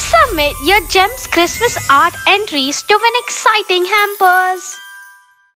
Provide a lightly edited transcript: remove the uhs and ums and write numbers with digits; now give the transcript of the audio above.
Submit your GEMS Christmas art entries to win exciting hampers.